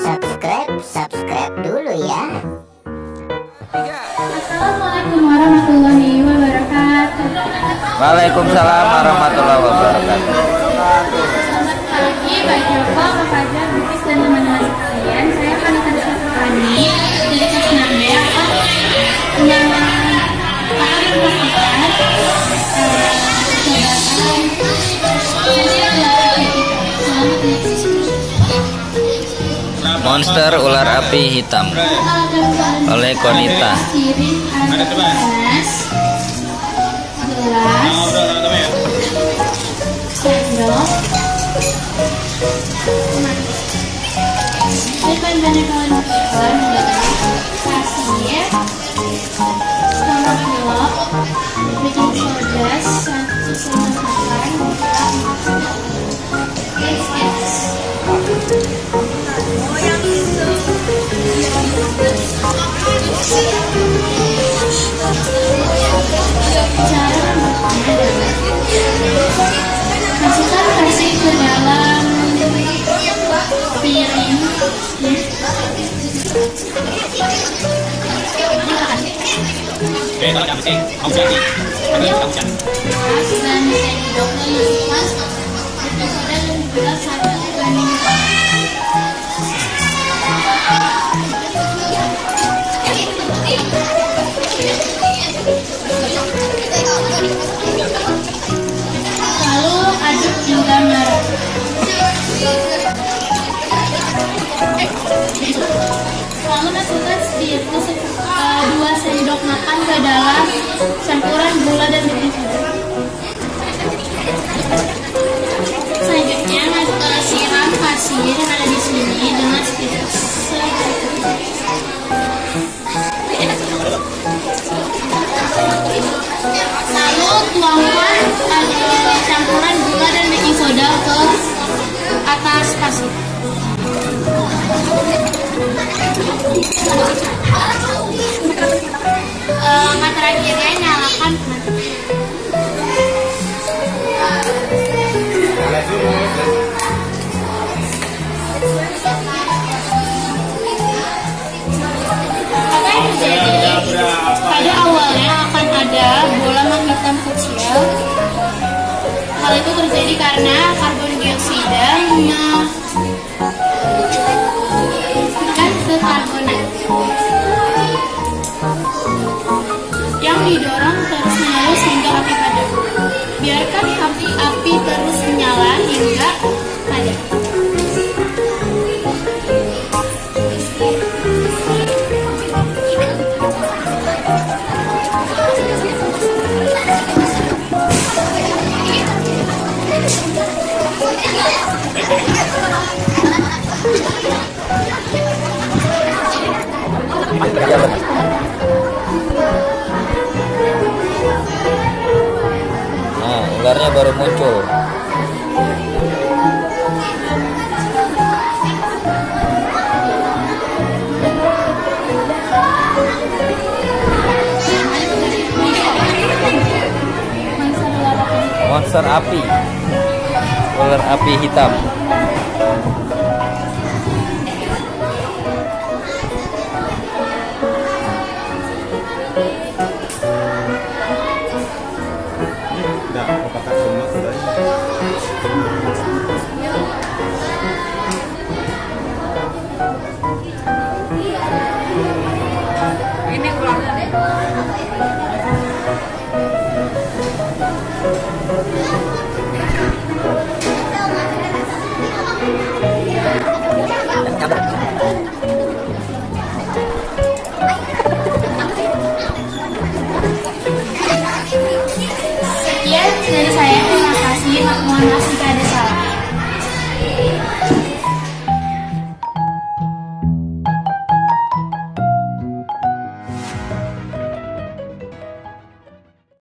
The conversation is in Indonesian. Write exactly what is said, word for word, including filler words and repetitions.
subscribe, subscribe dulu ya. Assalamualaikum warahmatullahi wabarakatuh. Waalaikumsalam warahmatullahi wabarakatuh. Selamat pagi Pak Joko, Pak Fajar, Bukis, dan teman-teman sekalian. Saya Kanita Syahrani dari kelas enam B akan menyalakan Monster ular api hitam oleh Konita. Ada gelas, gelas, sendok, bahan-bahan kawan kasir, setengah kilok, baking soda satu setengah makan, es es. Cara membuatnya adalah masukkan kasih ke dalam piring. Dan sendoknya masukkan dan juga satu banding. Lalu aduk hingga merata. Lalu masukkan sedikit uh, dua sendok makan ke dalam campuran gula dan baking soda. Selanjutnya uh, siram pasir yang ada di sini dengan sekitar lalu tuangkan uh, campuran gula dan baking soda ke atas pasir. Uh, langkah terakhirnya nyalakan apa yang terjadi? Pada awalnya akan ada bola menghitam kecil. Hal itu terjadi karena karbon dioksida menekan ke karbonat yang didorong terus menerus hingga api padam. Biarkan api api terus menyala hingga padam. Nah, ularnya baru muncul. Monster api, ular api hitam. Ini ularnya deh. Sekian dari saya, terima kasih. Mohon maaf.